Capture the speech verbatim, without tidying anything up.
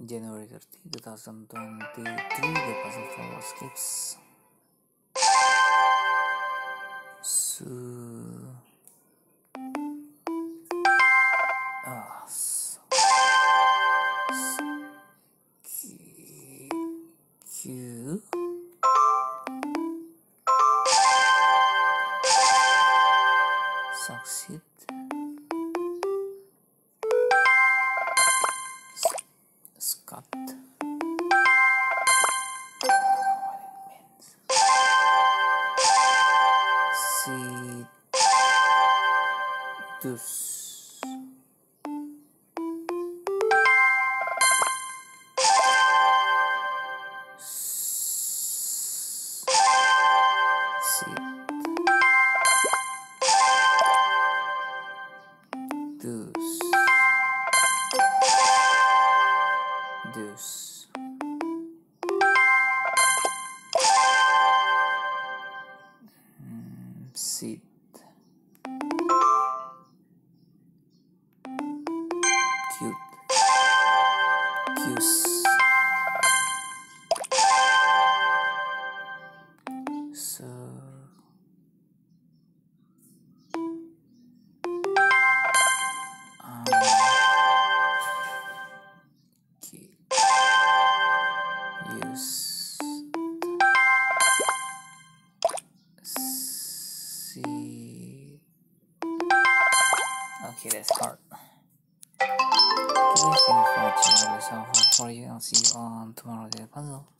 January thirtieth, twenty twenty-three, the puzzle for WORDSCAPES. So, ah, so, so, Q, succeed, Scott. Sidus, Sid, dus, dus, hmm, Sid, cute, cuse. So, um, cute, use, see. Okay, that's hard. Okay, thank you for watching. I'll be for you. I'll see you on tomorrow's puzzle.